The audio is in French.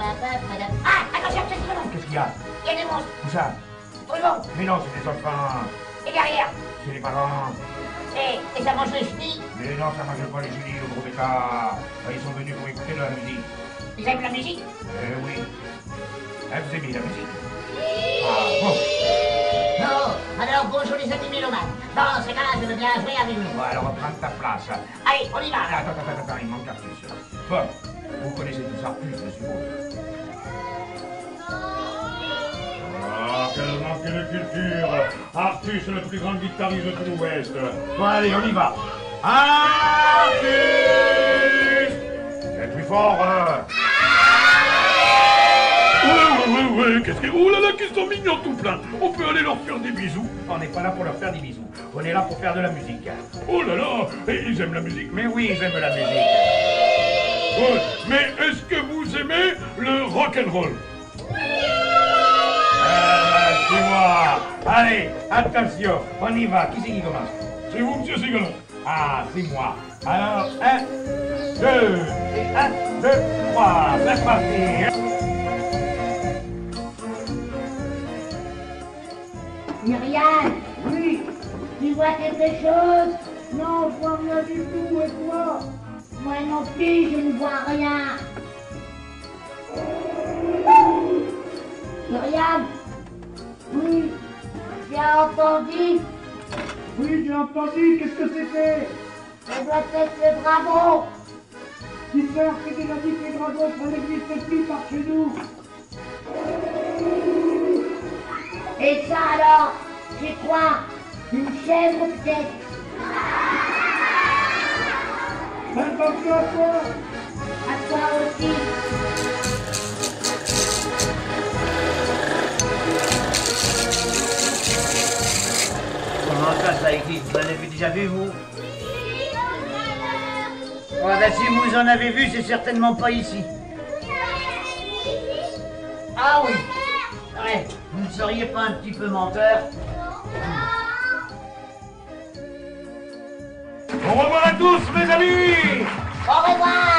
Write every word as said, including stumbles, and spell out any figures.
Ah, attention, qu'est-ce qu'il y a? Qu'est-ce qu'il y a? Il y a des monstres. Où ça? Tout le monde. Mais non, c'est des enfants. Et derrière? C'est les parents. Et, et ça mange les chenilles? Mais non, ça mange pas les génies au gros bêta. Ils sont venus pour écouter de la musique. Ils aiment la musique? Eh oui. Elle vous aimez la musique? Ah bon. Non, alors bonjour les amis mélomanes. Dans ce cas-là, je veux bien jouer avec vous. Bon, alors prends ta place. Allez, on y va. Attends, attends, attends, attends, il manque Artus. Bon, vous connaissez tous Artus, je suppose. Ah, quel manque de culture! Artus, le plus grand guitariste de tout l'Ouest. Bon, allez, on y va. Artus! C'est plus fort, hein? Ouais, ouais, ouais, ouais, qu'est-ce que... Oh là là, qu'ils sont mignons tout plein. On peut aller leur faire des bisous. On n'est pas là pour leur faire des bisous. On est là pour faire de la musique. Oh là là, et ils aiment la musique. Mais oui, ils aiment la musique. Ouais, mais est-ce que vous aimez le rock'n'roll? Euh, c'est moi. Allez, attention, on y va. Qui c'est qui commence? C'est vous, monsieur Ségolin. Ah, c'est moi. Alors, un, deux, et un, deux, trois. C'est parti. Myriam, oui, tu vois quelque chose? Non, je vois rien du tout, et toi? Moi non plus, je ne vois rien. Myriam, oui, tu as entendu? Oui, j'ai entendu, qu'est-ce que c'était? Ça doit être le dragon. Super, c'est déjà dit que les dragons, ça n'existe plus par chez nous. Et ça alors, c'est quoi? Une chèvre peut-être? Attention à toi. À toi aussi. Comment ça, ça existe? Vous en avez déjà vu, vous? Ouais, ben si vous en avez vu, c'est certainement pas ici. Ah oui. Ouais, vous ne seriez pas un petit peu menteur? Au revoir à tous, mes amis! Au revoir.